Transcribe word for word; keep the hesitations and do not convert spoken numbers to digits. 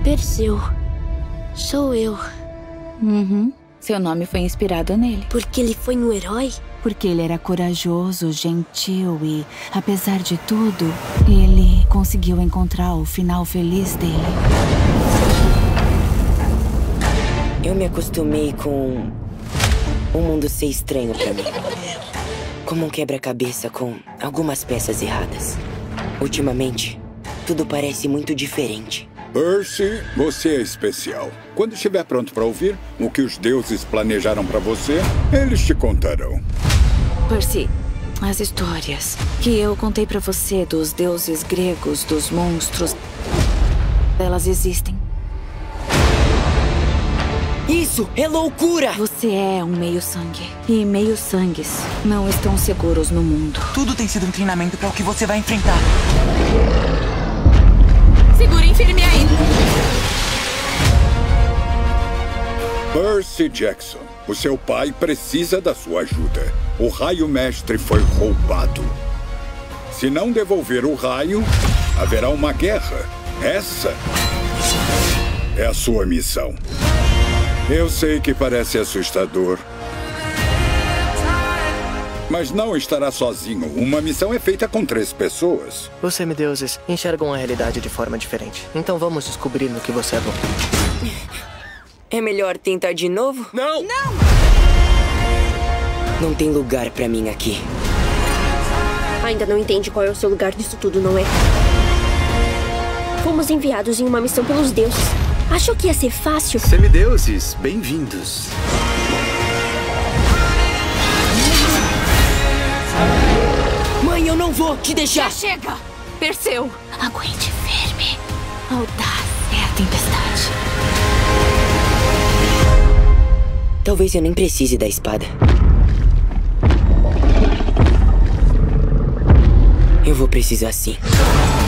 Perseu. Sou eu. Uhum. Seu nome foi inspirado nele. Porque ele foi um herói? Porque ele era corajoso, gentil e, apesar de tudo, ele conseguiu encontrar o final feliz dele. Eu me acostumei com o mundo ser estranho pra mim. Como um quebra-cabeça com algumas peças erradas. Ultimamente, tudo parece muito diferente. Percy, você é especial. Quando estiver pronto para ouvir o que os deuses planejaram para você, eles te contarão. Percy, as histórias que eu contei pra você dos deuses gregos, dos monstros, elas existem. Isso é loucura! Você é um meio-sangue. E meio-sangues não estão seguros no mundo. Tudo tem sido um treinamento para o que você vai enfrentar. Segurem firme aí. Percy Jackson, o seu pai precisa da sua ajuda. O raio mestre foi roubado. Se não devolver o raio, haverá uma guerra. Essa é a sua missão. Eu sei que parece assustador, mas não estará sozinho. Uma missão é feita com três pessoas. Os semideuses enxergam a realidade de forma diferente. Então vamos descobrir no que você é bom. É melhor tentar de novo? Não! Não! Não tem lugar pra mim aqui. Ainda não entende qual é o seu lugar nisso tudo, não é? Fomos enviados em uma missão pelos deuses. Achou que ia ser fácil? Semideuses, bem-vindos. Mãe, eu não vou te deixar! Já chega! Perseu! Aguente firme. Audaz é a tempestade. Talvez eu nem precise da espada. Eu vou precisar sim.